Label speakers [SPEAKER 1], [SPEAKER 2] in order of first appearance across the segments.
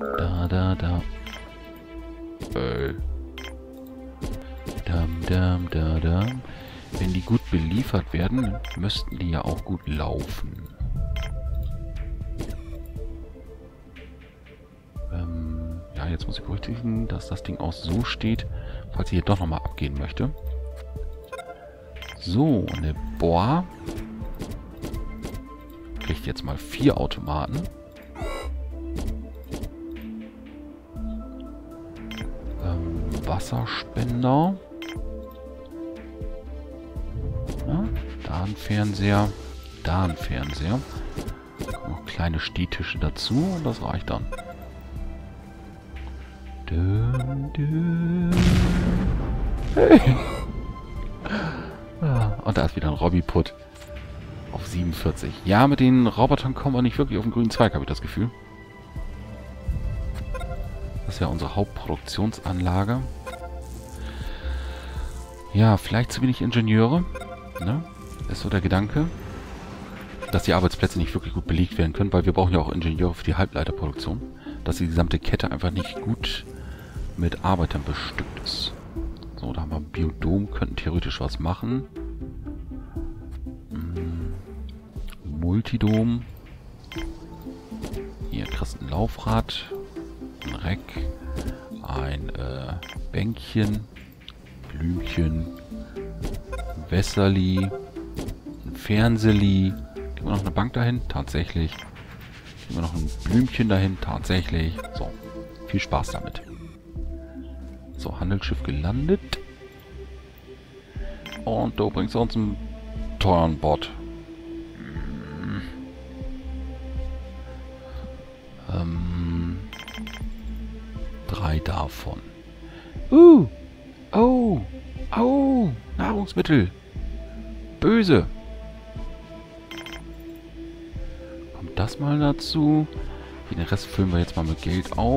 [SPEAKER 1] Da. Da. Wenn die gut beliefert werden, müssten die ja auch gut laufen. Ja, jetzt muss ich berücksichtigen, dass das Ding auch so steht, falls ich hier doch nochmal abgehen möchte. So, eine Bohr. Kriegt jetzt mal 4 Automaten. Wasserspender. Ja, da ein Fernseher. Da ein Fernseher. Noch kleine Stehtische dazu und das reicht dann. Hey. Ja, und da ist wieder ein Robbie-Put. Auf 47. Ja, mit den Robotern kommen wir nicht wirklich auf den grünen Zweig, habe ich das Gefühl. Das ist ja unsere Hauptproduktionsanlage. Ja, vielleicht zu wenig Ingenieure. Ne? Ist so der Gedanke. Dass die Arbeitsplätze nicht wirklich gut belegt werden können, weil wir brauchen ja auch Ingenieure für die Halbleiterproduktion. Dass die gesamte Kette einfach nicht gut mit Arbeitern bestückt ist. So, da haben wir ein Biodom, könnten theoretisch was machen. Multidom. Hier kriegst du ein Laufrad, ein Reck, ein Bänkchen, Blümchen, ein Wässerli, ein Fernsehli. Geben wir noch eine Bank dahin? Tatsächlich. Geben wir noch ein Blümchen dahin? Tatsächlich. So, viel Spaß damit. So, Handelsschiff gelandet. Und du bringst uns einen teuren Bot. 3 davon. Oh, Nahrungsmittel. Böse. Kommt das mal dazu? Den Rest füllen wir jetzt mal mit Geld auf.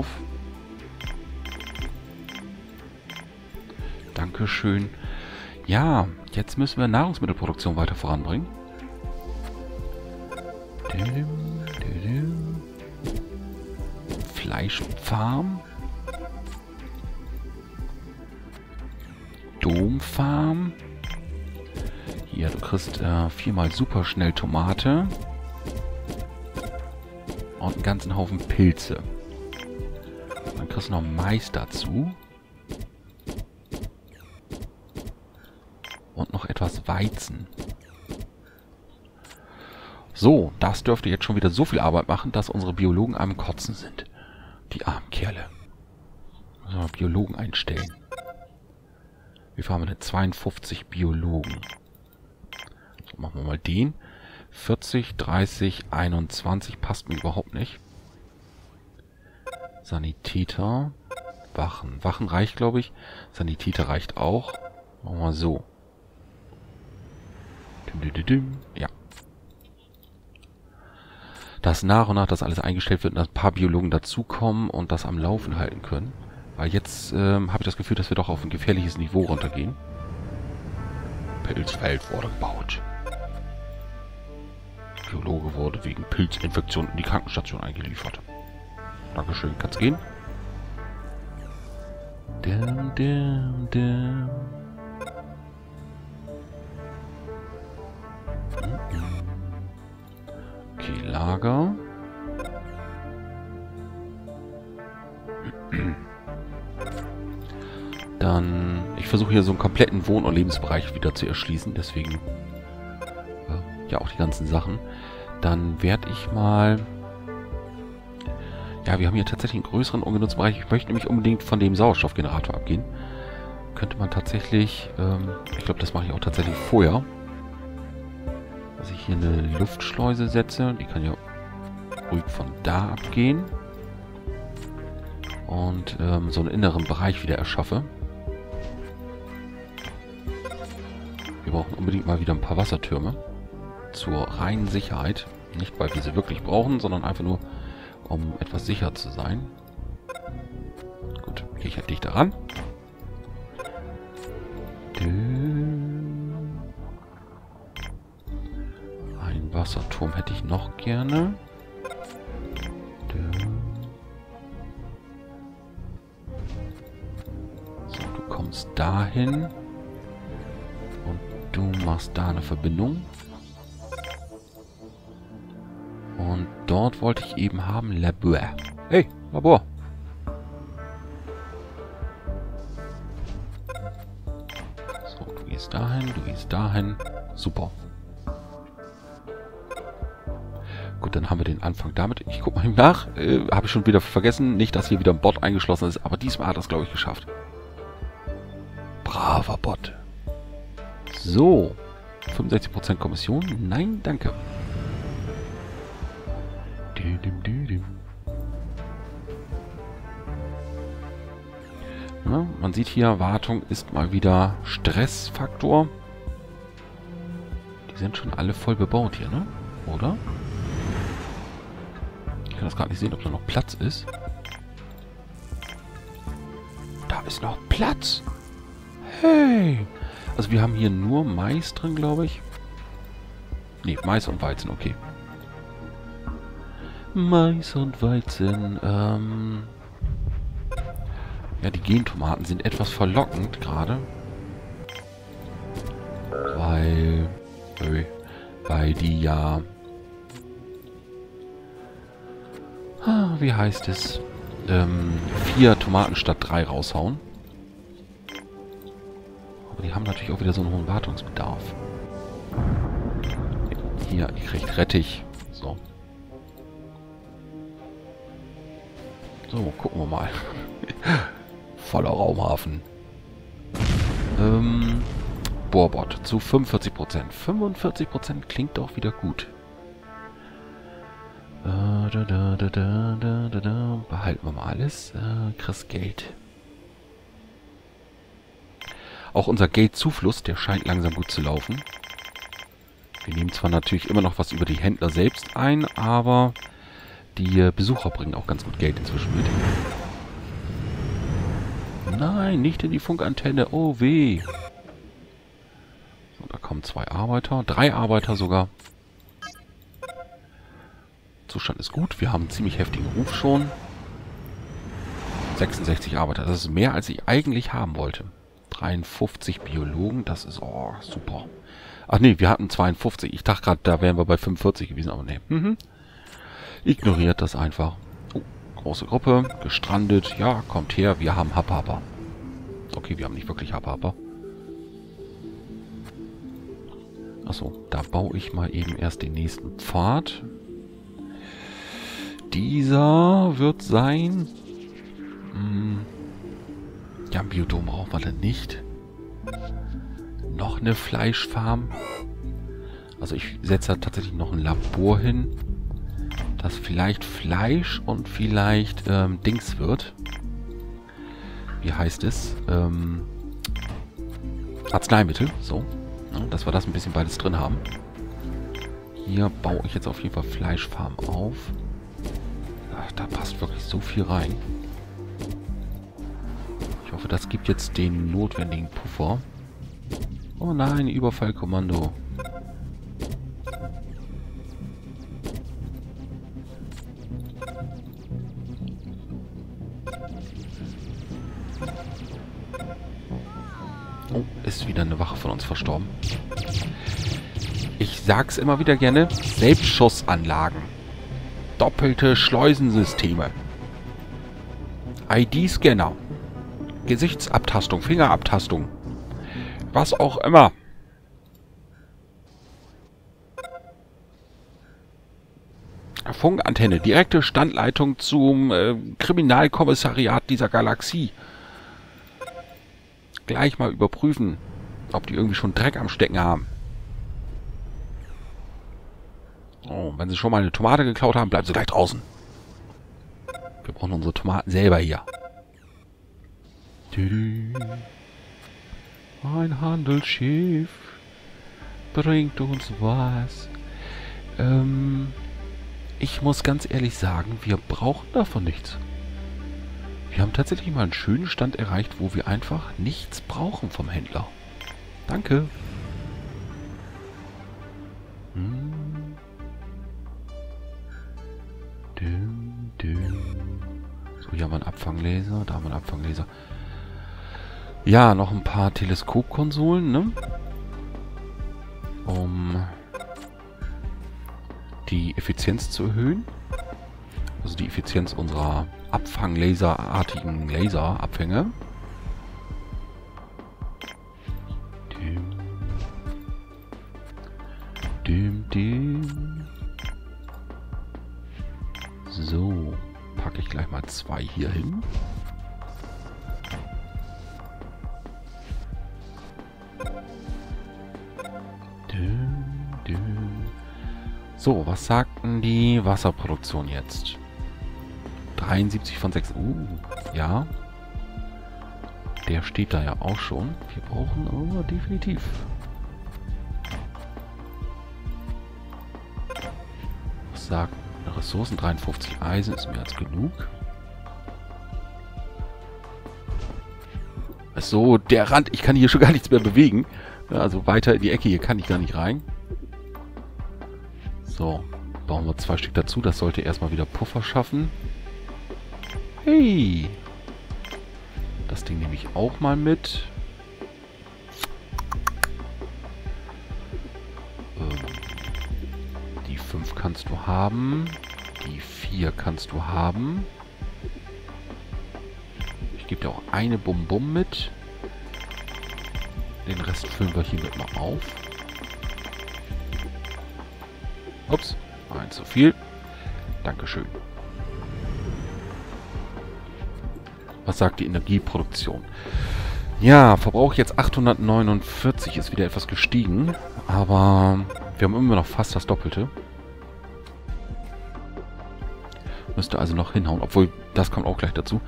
[SPEAKER 1] Dankeschön. Ja, jetzt müssen wir Nahrungsmittelproduktion weiter voranbringen. Fleischfarm. Domfarm. Hier, du kriegst 4-mal super schnell Tomate. Und einen ganzen Haufen Pilze. Dann kriegst du noch Mais dazu. Und noch etwas Weizen. So, das dürfte jetzt schon wieder so viel Arbeit machen, dass unsere Biologen am Kotzen sind. Die armen Kerle. Müssen wir Biologen einstellen. Wie viel haben wir denn? 52 Biologen. So, machen wir mal den. 40, 30, 21 passt mir überhaupt nicht. Sanitäter. Wachen. Wachen reicht, glaube ich. Sanitäter reicht auch. Machen wir mal so. Ja. Dass nach und nach das alles eingestellt wird und dass ein paar Biologen dazukommen und das am Laufen halten können. Weil jetzt habe ich das Gefühl, dass wir doch auf ein gefährliches Niveau runtergehen. Pilzfeld wurde gebaut. Biologe wurde wegen Pilzinfektion in die Krankenstation eingeliefert. Dankeschön, kann's gehen? Okay, Lager. Dann, ich versuche hier so einen kompletten Wohn- und Lebensbereich wieder zu erschließen, deswegen ja auch die ganzen Sachen. Dann werde ich mal... Ja, wir haben hier tatsächlich einen größeren ungenutzten Bereich. Ich möchte nämlich unbedingt von dem Sauerstoffgenerator abgehen. Könnte man tatsächlich... ich glaube, das mache ich auch tatsächlich vorher. Dass ich hier eine Luftschleuse setze. Die kann ja ruhig von da abgehen. Und so einen inneren Bereich wieder erschaffe. Wir brauchen unbedingt mal wieder ein paar Wassertürme. Zur reinen Sicherheit. Nicht, weil wir sie wirklich brauchen, sondern einfach nur, um etwas sicher zu sein. Gut, gehe ich halt dichter ran. Ein Wasserturm hätte ich noch gerne. kommst dahin. Und du machst da eine Verbindung. Und dort wollte ich eben haben Labor. Hey, Labor. So, du gehst dahin, du gehst dahin. Super. Gut, dann haben wir den Anfang damit. Ich gucke mal nach. Habe ich schon wieder vergessen. Nicht, dass hier wieder ein Bot eingeschlossen ist. Aber diesmal hat er es, glaube ich, geschafft. Braver Bot. So. 65% Kommission? Nein, danke. Ja, man sieht hier, Wartung ist mal wieder Stressfaktor. Die sind schon alle voll bebaut hier, ne? Oder? Ich kann das gerade nicht sehen, ob da noch Platz ist. Da ist noch Platz. Hey! Also wir haben hier nur Mais drin, glaube ich. Ne, Mais und Weizen, okay. Mais und Weizen, ja, die Gentomaten sind etwas verlockend gerade. Weil die ja... wie heißt es? 4 Tomaten statt 3 raushauen. Aber die haben natürlich auch wieder so einen hohen Wartungsbedarf. Hier, ihr kriegt Rettich. So. So, gucken wir mal. Voller Raumhafen. Bohrbot zu 45%. 45% klingt doch wieder gut. Behalten wir mal alles. Kriegst Geld. Auch unser Geldzufluss, der scheint langsam gut zu laufen. Wir nehmen zwar natürlich immer noch was über die Händler selbst ein, aber die Besucher bringen auch ganz gut Geld inzwischen mit. Nein, nicht in die Funkantenne. Oh weh. So, da kommen 2 Arbeiter. 3 Arbeiter sogar. Zustand ist gut. Wir haben einen ziemlich heftigen Ruf schon. 66 Arbeiter. Das ist mehr, als ich eigentlich haben wollte. 53 Biologen. Das ist super. Ach nee, wir hatten 52. Ich dachte gerade, da wären wir bei 45 gewesen. Aber nee. Ignoriert das einfach. Oh, große Gruppe. Gestrandet. Ja, kommt her. Wir haben Hapapa. Okay, wir haben nicht wirklich Hapapa. Achso, da baue ich mal eben erst den nächsten Pfad. Dieser wird sein... ja, ein Biodom brauchen wir dann nicht. Noch eine Fleischfarm. Also ich setze da tatsächlich noch ein Labor hin. Das vielleicht Fleisch und vielleicht Dings wird. Wie heißt es? Arzneimittel. So. Ja, dass wir das ein bisschen beides drin haben. Hier baue ich jetzt auf jeden Fall Fleischfarm auf. Ach, da passt wirklich so viel rein. Ich hoffe, das gibt jetzt den notwendigen Puffer. Oh nein, Überfallkommando. Oh, ist wieder eine Wache von uns verstorben. Ich sag's immer wieder gerne. Selbstschussanlagen. Doppelte Schleusensysteme. ID-Scanner. Gesichtsabtastung, Fingerabtastung. Was auch immer. Funkantenne. Direkte Standleitung zum Kriminalkommissariat dieser Galaxie. Gleich mal überprüfen, ob die irgendwie schon Dreck am Stecken haben. Oh, wenn sie schon mal eine Tomate geklaut haben, bleiben sie gleich draußen. Wir brauchen unsere Tomaten selber hier. Ein Handelsschiff bringt uns was. Ich muss ganz ehrlich sagen, wir brauchen davon nichts. Wir haben tatsächlich mal einen schönen Stand erreicht, wo wir einfach nichts brauchen vom Händler. Danke. So, hier haben wir einen Abfanglaser, da haben wir einen Abfanglaser. Ja, noch ein paar Teleskopkonsolen, ne? Um die Effizienz zu erhöhen. Also die Effizienz unserer Abfanglaserartigen Laserabfänge. So, packe ich gleich mal 2 hier hin. So, was sagten die Wasserproduktion jetzt? 73 von 6. Ja. Der steht da ja auch schon. Wir brauchen definitiv. Was sagt Ressourcen? 53 Eisen ist mehr als genug. So, der Rand. Ich kann hier schon gar nichts mehr bewegen. Also weiter in die Ecke hier kann ich gar nicht rein. So, bauen wir 2 Stück dazu. Das sollte erstmal wieder Puffer schaffen. Hey! Das Ding nehme ich auch mal mit. Die 5 kannst du haben. Die 4 kannst du haben. Ich gebe dir auch eine Bum-Bum mit. Den Rest füllen wir hiermit mal auf. Ups, ein zu viel. Dankeschön. Was sagt die Energieproduktion? Ja, Verbrauch jetzt 849, ist wieder etwas gestiegen. Aber wir haben immer noch fast das Doppelte. Müsste also noch hinhauen, obwohl das kommt auch gleich dazu.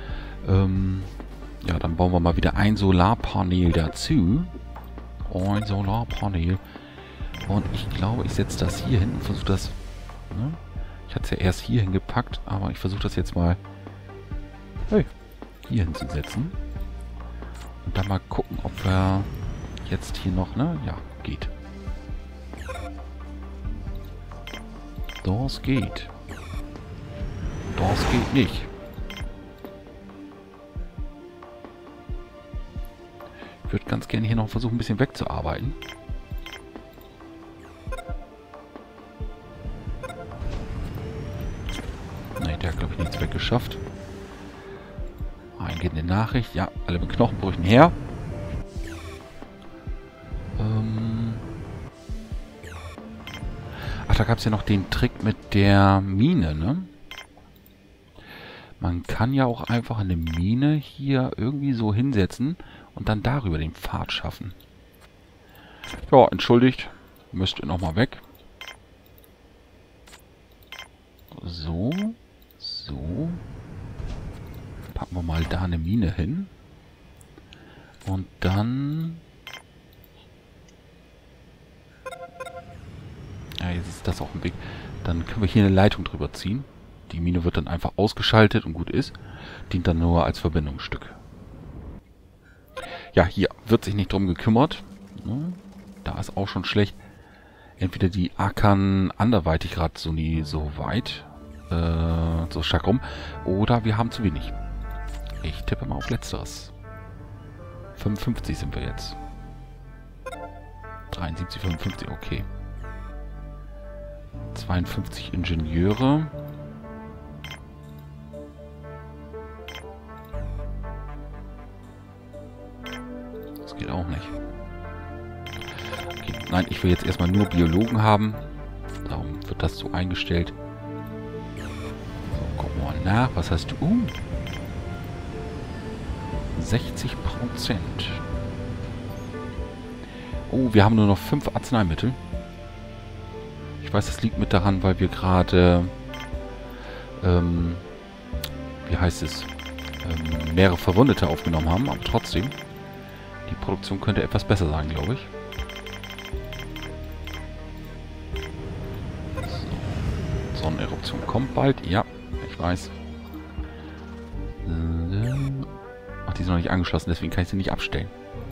[SPEAKER 1] Ja, dann bauen wir mal wieder ein Solarpanel dazu. Ein Solarpanel. Und ich glaube, ich setze das hier hin und versuche das... Ne? Ich hatte es ja erst hier hingepackt, aber ich versuche das jetzt mal hier hinzusetzen. Und dann mal gucken, ob wir jetzt hier noch... Ne? Ja, geht. Das geht. Das geht nicht. Ich würde ganz gerne hier noch versuchen, ein bisschen wegzuarbeiten. Ne, der hat, glaube ich, nichts weggeschafft. Eingehende Nachricht. Ja, alle mit Knochenbrüchen her. Ach, da gab es ja noch den Trick mit der Mine, ne? Man kann ja auch einfach eine Mine hier irgendwie so hinsetzen und dann darüber den Pfad schaffen. Ja, entschuldigt. Müsst ihr nochmal weg. So. So. Packen wir mal da eine Mine hin. Und dann... Ja, jetzt ist das auch ein Weg. Dann können wir hier eine Leitung drüber ziehen. Die Mine wird dann einfach ausgeschaltet und gut ist. Dient dann nur als Verbindungsstück. Ja, hier wird sich nicht drum gekümmert. Da ist auch schon schlecht. Entweder die ackern anderweitig gerade so nie so weit. So stark rum. Oder wir haben zu wenig. Ich tippe mal auf Letzteres. 55 sind wir jetzt. 73, 55, okay. 52 Ingenieure. Das geht auch nicht. Okay, nein, ich will jetzt erstmal nur Biologen haben. Darum wird das so eingestellt. So, gucken wir mal nach. Was hast du? 60%. Oh, wir haben nur noch 5 Arzneimittel. Ich weiß, das liegt mit daran, weil wir gerade, wie heißt es, mehrere Verwundete aufgenommen haben, aber trotzdem, die Produktion könnte etwas besser sein, glaube ich. So. Sonneneruption kommt bald, ja, ich weiß. Ach, die sind noch nicht angeschlossen, deswegen kann ich sie nicht abstellen.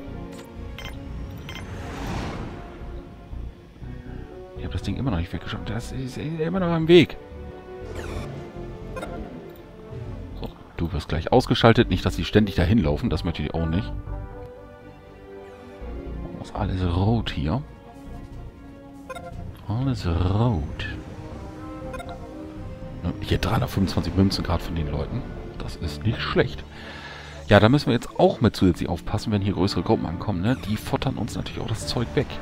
[SPEAKER 1] Ich habe das Ding immer noch nicht weggeschafft. Das ist immer noch am Weg. So, du wirst gleich ausgeschaltet. Nicht, dass sie ständig dahin laufen. Das möchte ich auch nicht. alles rot hier. Alles rot. Hier 325 Münzen gerade von den Leuten. Das ist nicht schlecht. Ja, da müssen wir jetzt auch mit zusätzlich aufpassen, wenn hier größere Gruppen ankommen, ne? Die futtern uns natürlich auch das Zeug weg.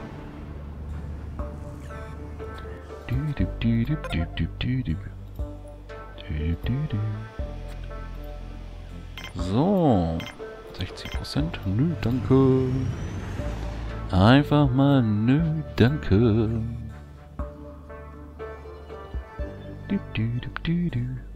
[SPEAKER 1] So. 60%. Nö, danke. Einfach mal nö, danke.